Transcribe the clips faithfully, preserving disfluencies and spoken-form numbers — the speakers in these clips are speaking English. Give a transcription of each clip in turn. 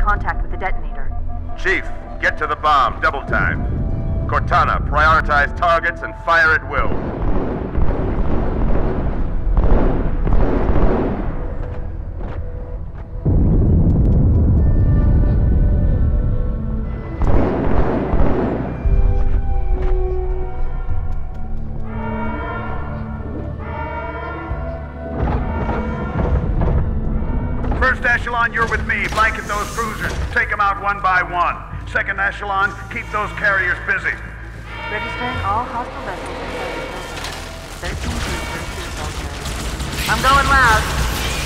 contact with the detonator. Chief, get to the bomb, double time. Cortana, prioritize targets and fire at will. First echelon, you're with me. Blanket those cruisers. Take them out one by one. Second echelon, keep those carriers busy. Registering all hostile vessels inside the building. thirteen cruisers to the military. I'm going loud.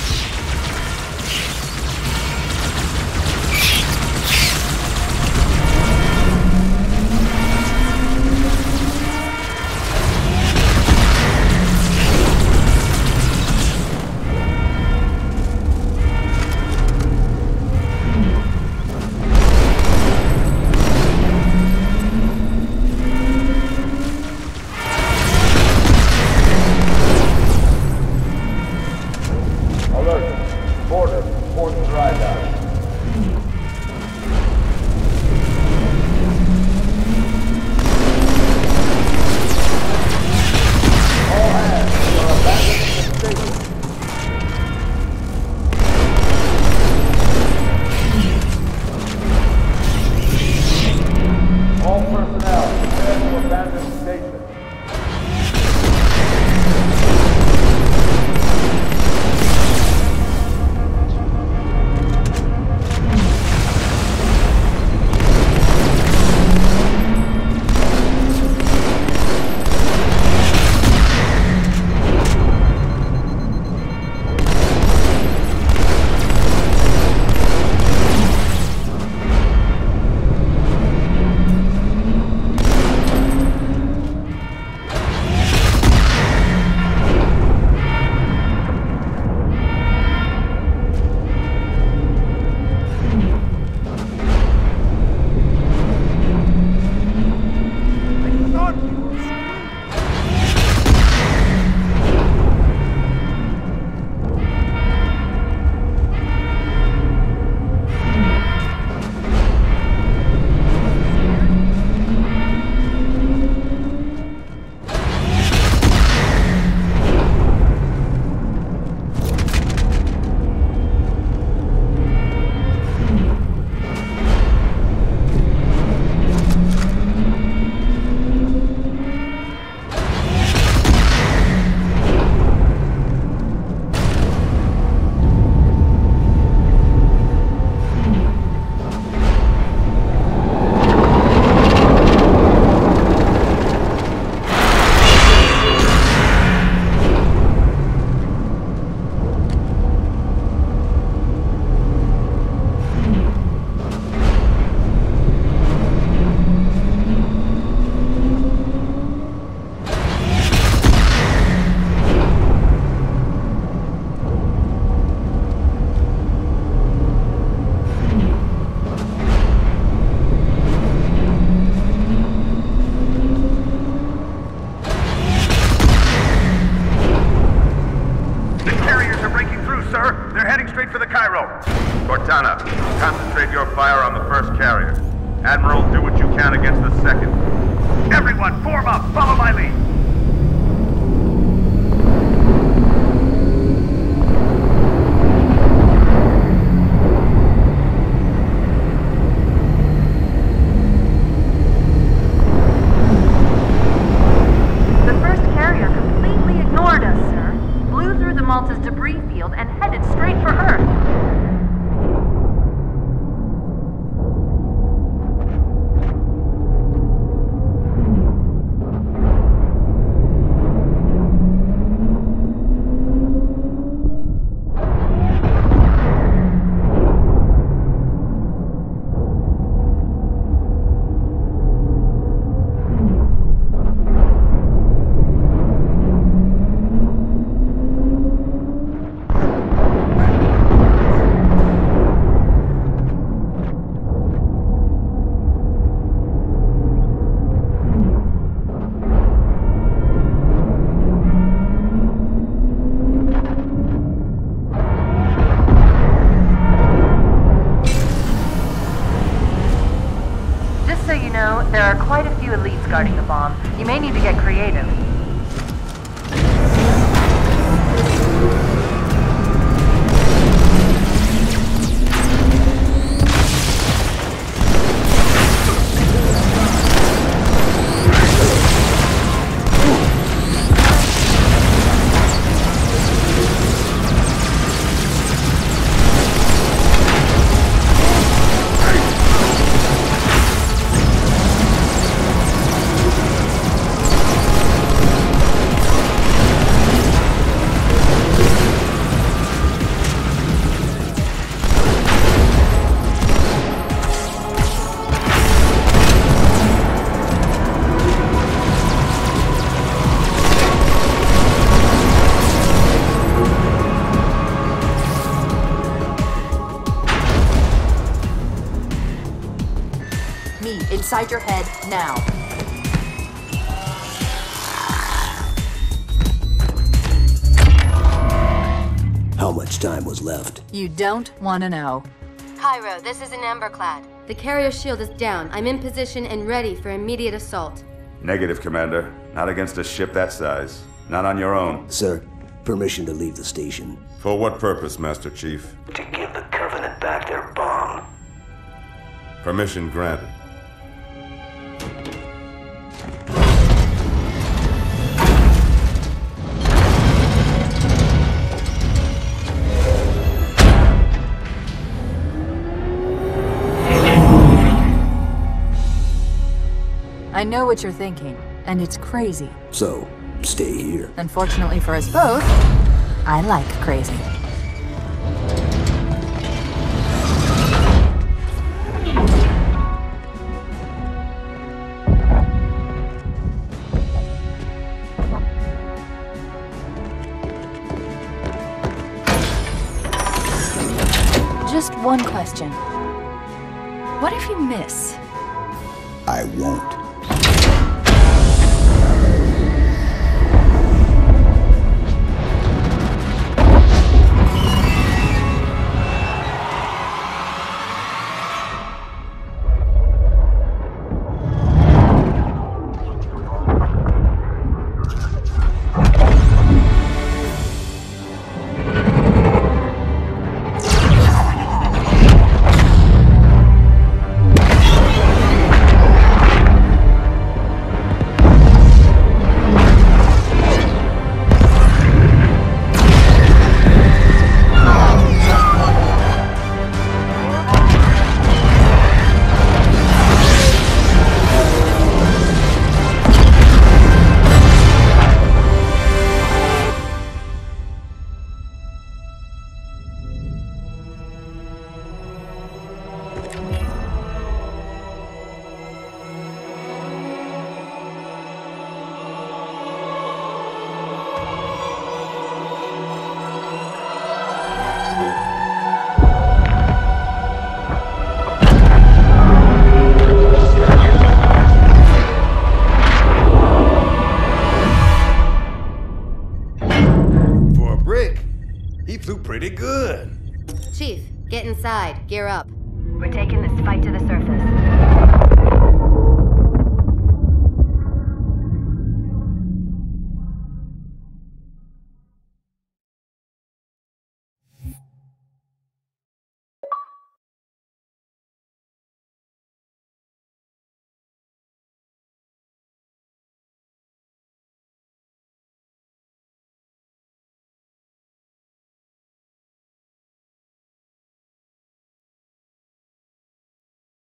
Cortana, concentrate your fire on the first carrier. Admiral, do what you can against the second. Everyone, form up! Follow my lead! The first carrier completely ignored us, sir. Blew through the Malta's debris field and headed straight for Earth. know, there are quite a few elites guarding the bomb. You may need to get creative. Me, inside your head, now. How much time was left? You don't want to know. Cairo, this is an Emberclad. The carrier shield is down. I'm in position and ready for immediate assault. Negative, Commander. Not against a ship that size. Not on your own. Sir, permission to leave the station. For what purpose, Master Chief? To give the Covenant back their bomb. Permission granted. I know what you're thinking, and it's crazy. So, stay here. Unfortunately for us both, I like crazy. Just one question. What if you miss? I won't. He flew pretty good. Chief, get inside. Gear up. We're taking this fight to the surface.